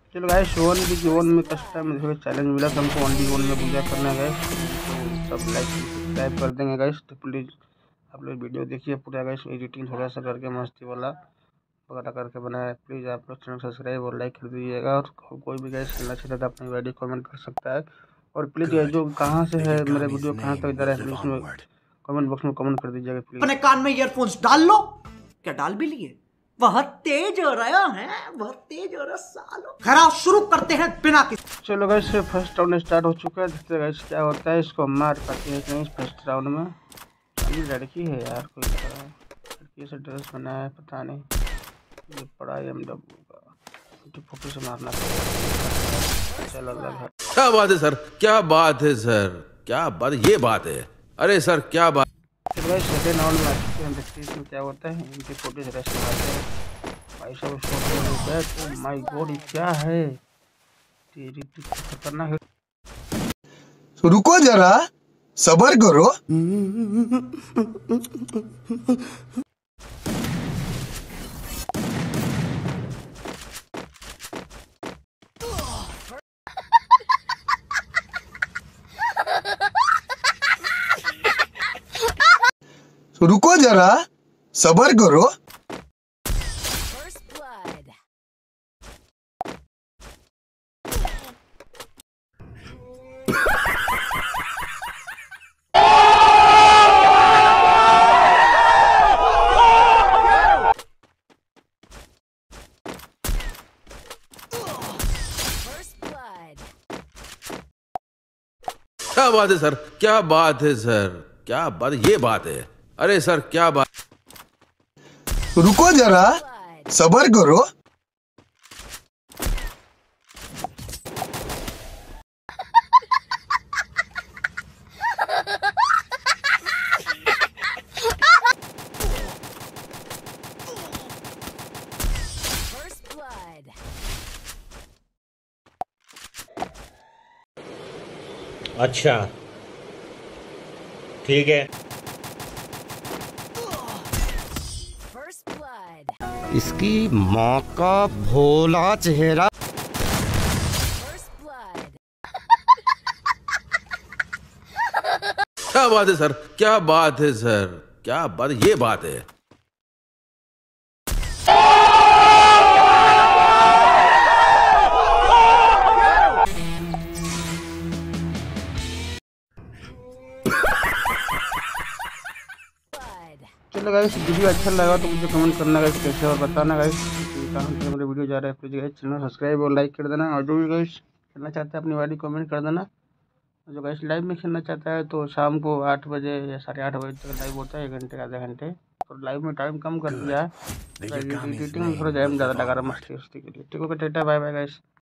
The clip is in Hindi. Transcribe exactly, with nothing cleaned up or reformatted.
चलो गाइस वन वी वन में कस्टम में चैलेंज मिला था हमको, वन वी वन में पूजा करना है गाइस। तो सब लाइक सब्सक्राइब कर देंगे गाइस। तो प्लीज़ आप लोग वीडियो देखिए पूरा गाइस, एडिटिंग थोड़ा सा करके मस्ती वाला वगैरह करके बनाया है। प्लीज़ आप लोग चैनल सब्सक्राइब और लाइक कर दीजिएगा। और कोई भी गाइस खेलना चाहता है तो अपनी वीडियो कमेंट कर सकता है। और प्लीज़ जो कहाँ से है मेरे वीडियो कहाँ तक इधर है प्लीज़ में कमेंट बॉक्स में कमेंट कर दीजिएगा प्लीज़। अपने कान में ईयरफोन्स डाल लो। क्या डाल भी लिए? बहुत तेज हो रहा है, बहुत तेज हो रहा सालो। खराब शुरू करते हैं बिना किसी। चलो गाइस फर्स्ट राउंड स्टार्ट हो चुका है, देखते हैं गाइस क्या होता है। इसको मार पाती है नहीं फर्स्ट राउंड में। ये लड़की है यार, कोई लड़की से ड्रेस बना है पता नहीं। ये पड़ा है एम डब्ल्यू का, फोटो से मारना पड़ेगा। चलो अलग है। क्या बात है सर, क्या बात है सर, क्या बात, ये बात है। अरे सर क्या बात। सेकेंड राउंड में आ चुके हैं, देखते हैं इसमें क्या होता है। इनके फोटो से रेस्ट मारते हैं भाई साहब। फोटो माय गॉड क्या है, तेरी खतरनाक है। रुको जरा सबर करो। रुको जरा सबर करो। क्या बात है सर, क्या बात है सर, क्या बात, ये बात है। अरे सर क्या बात। रुको जरा सबर करो। अच्छा ठीक है। इसकी माँ का भोला चेहरा। क्या बात है सर, क्या बात है सर, क्या बात, ये बात है। चलो गाइस वीडियो अच्छा लगा तो मुझे कमेंट करना गाइस कैसे, और बताना गाइस कहाँ पे मेरे वीडियो जा रहा है। प्लीज़ गाइस चैनल सब्सक्राइब और लाइक कर देना। और जो भी गाइस खेलना चाहता है अपनी वाली कमेंट कर देना। जो गाइस लाइव में खेलना चाहता है तो शाम को आठ बजे या साढ़े आठ बजे तक लाइव होता है, एक घंटे आधे घंटे। तो लाइव में टाइम कम कर दिया है, एडिटिंग में थोड़ा टाइम ज़्यादा लगा रहा है मस्ती वस्ती के लिए। ठीक है, टाटा बाय बाय गाइस।